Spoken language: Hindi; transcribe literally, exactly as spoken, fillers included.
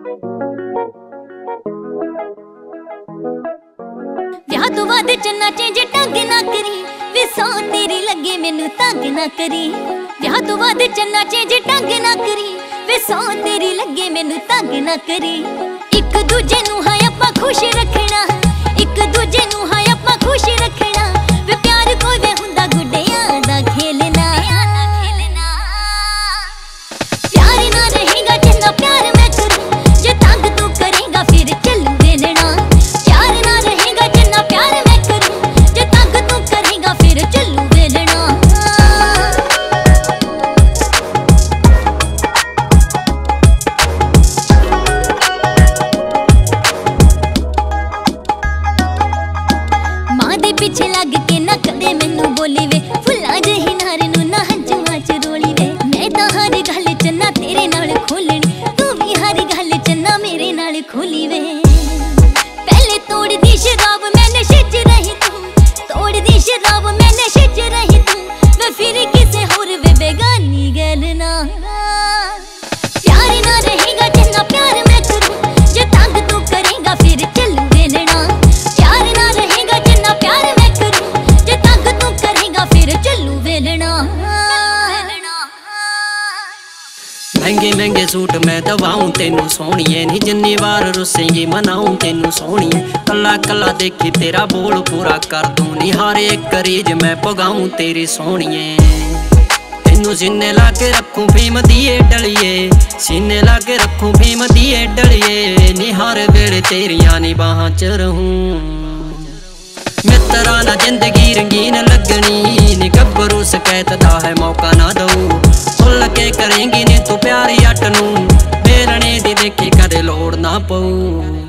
ਵਿਆਹ ਤੋਂ ਬਾਅਦ ਚੰਨਾ ਚੇਂਜ ਢੰਗ ਨਾ ਕਰੀ ਵੇ ਸੌ ਤੇਰੀ ਲੱਗੇ ਮੈਨੂੰ ਤੰਗ ਨਾ ਕਰੀ। ਵਿਆਹ ਤੋਂ ਬਾਅਦ ਚੰਨਾ ਚੇਂਜ ਢੰਗ ਨਾ ਕਰੀ ਵੇ ਸੌ ਤੇਰੀ ਲੱਗੇ ਮੈਨੂੰ ਤੰਗ ਨਾ ਕਰੀ। ਇੱਕ ਦੂਜੇ ਨੂੰ ਹਾਂ ਆਪਾਂ ਖੁਸ਼ ਰੱਖਣਾ, ਇੱਕ ਦੂਜੇ ਨੂੰ ਹਾਂ ਆਪਾਂ ਖੁਸ਼ ਰੱਖਣਾ ਵੇ ਪਿਆਰ ਕੋਈ ਵੇ ਹੁੰਦਾ ਗੁੱਡਿਆਂ ਦਾ ਖੇਲਣਾ। ਪਿਆਰ ਨਾ ਰਹੇਗਾ ਜਿੰਨਾ ਪਿਆਰ ਮੈਂ ਕਰੂ, ਜੇ ਤੰਗ ਤੂੰ ਕਰੇਗਾ ਫਿਰ ਚੱਲੂ ਵੇਲਣਾ। ਪਿਆਰ ਨਾ ਰਹੇਗਾ ਜਿੰਨਾ ਪਿਆਰ ਮੈਂ ਕਰੂ, ਜੇ ਤੰਗ ਤੂੰ ਕਰੇਗਾ ਫਿਰ ਚੱਲੂ ਵੇਲਣਾ। मां दे पीछे लग के ना कदे मैनू बोली वे, फुल्ला जही नार नू ना हंजुआ च रोली वे। मैं तां हर गल च ना तेरे नाल खोलनी, तू भी हर गल च ना मेरे नाल खोली वे। पहले तोड़ दी शराब मैं नशे च रही तू, तोड़ दी शराब मैं नशे च रही तू, मैं फिर किसे होर वे बेगानी गल ना। प्यार ना रहेगा जिन्ना प्यार मैं करूं, जे तंग तू करेगा फिर चलू वेलना। प्यार ना रहेगा जिन्ना प्यार मैं करूं, जे तंग तू करेगा फिर चलू वेलना। महंगे महंगे सूट मैं दवाऊं तेनू सोहणीए, नी जिन्नी वार रुसेंगी मनाऊं तेनू सोहणीए। कला कला देखी तेरा बोल पूरा कर दूं, नी हर एक रीज मैं पगाऊं तेरी सोहणीए। तेनू सीने ला के रखूं भीम दिए डलिए, सीने ला के रखूं भीम दिए डलिए, नी हर वेले तेरियां नी बाहां च रहूं। मित्रा ना जिंदगी रंगीन लगनी, नी गब्बरू शिकायत दा है मौका ना दऊं। खुल के करेंगी नी तू प्यारी अट नू, बेलने दी देखी कदे लोड़ ना पऊ।